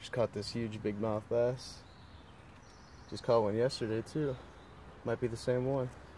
Just caught this huge big-mouth bass. Just caught one yesterday too. Might be the same one.